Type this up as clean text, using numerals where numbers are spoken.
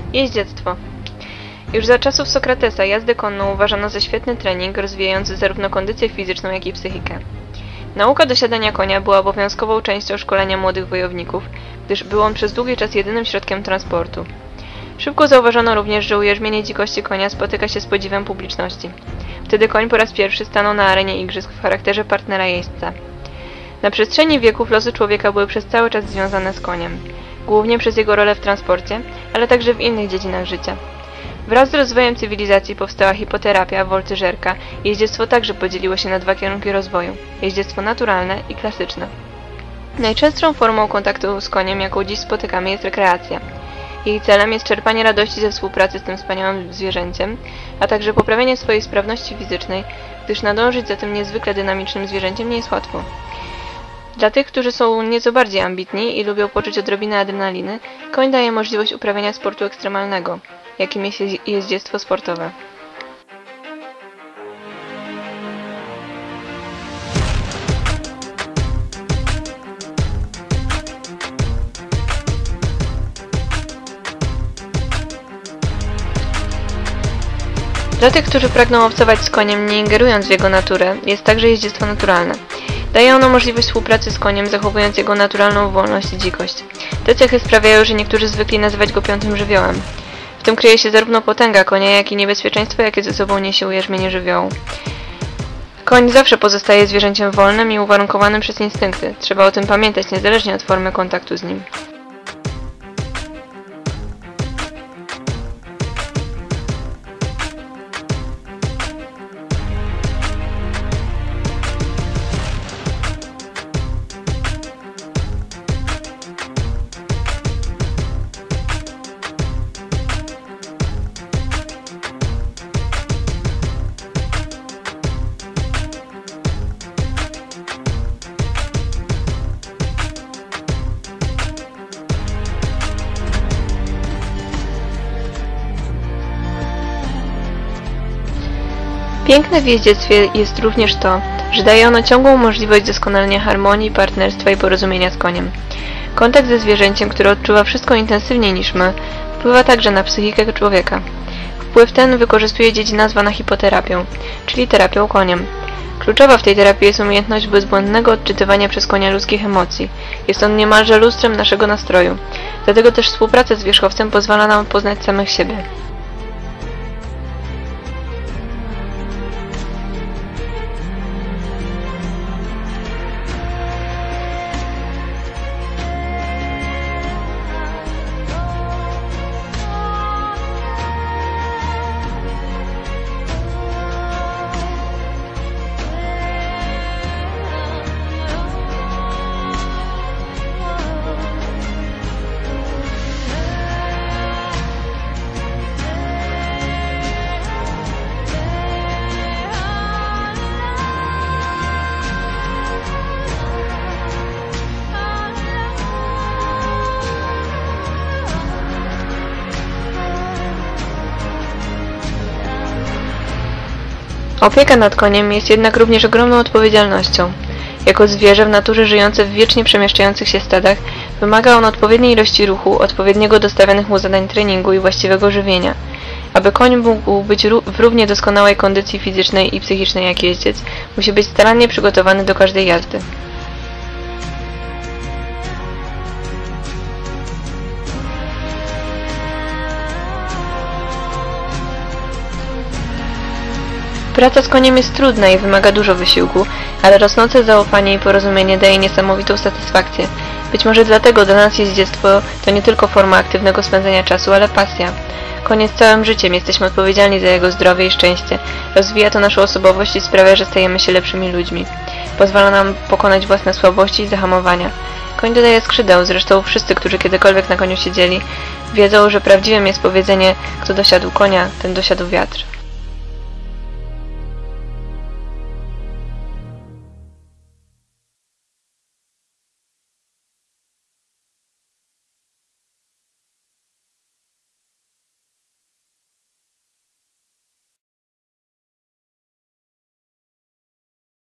Jeździectwo. Już za czasów Sokratesa jazdę konną uważano za świetny trening, rozwijający zarówno kondycję fizyczną, jak i psychikę. Nauka dosiadania konia była obowiązkową częścią szkolenia młodych wojowników, gdyż był on przez długi czas jedynym środkiem transportu. Szybko zauważono również, że ujarzmienie dzikości konia spotyka się z podziwem publiczności. Wtedy koń po raz pierwszy stanął na arenie igrzysk w charakterze partnera jeźdźca. Na przestrzeni wieków losy człowieka były przez cały czas związane z koniem, głównie przez jego rolę w transporcie, ale także w innych dziedzinach życia. Wraz z rozwojem cywilizacji powstała hipoterapia, woltyżerka. Jeździectwo także podzieliło się na dwa kierunki rozwoju: jeździectwo naturalne i klasyczne. Najczęstszą formą kontaktu z koniem, jaką dziś spotykamy, jest rekreacja. Jej celem jest czerpanie radości ze współpracy z tym wspaniałym zwierzęciem, a także poprawienie swojej sprawności fizycznej, gdyż nadążyć za tym niezwykle dynamicznym zwierzęciem nie jest łatwo. Dla tych, którzy są nieco bardziej ambitni i lubią poczuć odrobinę adrenaliny, koń daje możliwość uprawiania sportu ekstremalnego, jakim jest jeździectwo sportowe. Dla tych, którzy pragną obcować z koniem, nie ingerując w jego naturę, jest także jeździectwo naturalne. Daje ono możliwość współpracy z koniem, zachowując jego naturalną wolność i dzikość. Te cechy sprawiają, że niektórzy zwykli nazywać go piątym żywiołem. W tym kryje się zarówno potęga konia, jak i niebezpieczeństwo, jakie ze sobą niesie ujarzmienie żywiołu. Koń zawsze pozostaje zwierzęciem wolnym i uwarunkowanym przez instynkty. Trzeba o tym pamiętać, niezależnie od formy kontaktu z nim. Piękne w jeździectwie jest również to, że daje ono ciągłą możliwość doskonalenia harmonii, partnerstwa i porozumienia z koniem. Kontakt ze zwierzęciem, które odczuwa wszystko intensywniej niż my, wpływa także na psychikę człowieka. Wpływ ten wykorzystuje dziedzina zwana hipoterapią, czyli terapią koniem. Kluczowa w tej terapii jest umiejętność bezbłędnego odczytywania przez konia ludzkich emocji. Jest on niemalże lustrem naszego nastroju. Dlatego też współpraca z wierzchowcem pozwala nam poznać samych siebie. Opieka nad koniem jest jednak również ogromną odpowiedzialnością. Jako zwierzę w naturze żyjące w wiecznie przemieszczających się stadach, wymaga on odpowiedniej ilości ruchu, odpowiedniego dostawianych mu zadań treningu i właściwego żywienia. Aby koń mógł być w równie doskonałej kondycji fizycznej i psychicznej jak jeździec, musi być starannie przygotowany do każdej jazdy. Praca z koniem jest trudna i wymaga dużo wysiłku, ale rosnące zaufanie i porozumienie daje niesamowitą satysfakcję. Być może dlatego dla nas jeździectwo to nie tylko forma aktywnego spędzania czasu, ale pasja. Koń jest całym życiem, jesteśmy odpowiedzialni za jego zdrowie i szczęście. Rozwija to naszą osobowość i sprawia, że stajemy się lepszymi ludźmi. Pozwala nam pokonać własne słabości i zahamowania. Koń dodaje skrzydeł, zresztą wszyscy, którzy kiedykolwiek na koniu siedzieli, wiedzą, że prawdziwym jest powiedzenie: kto dosiadł konia, ten dosiadł wiatr.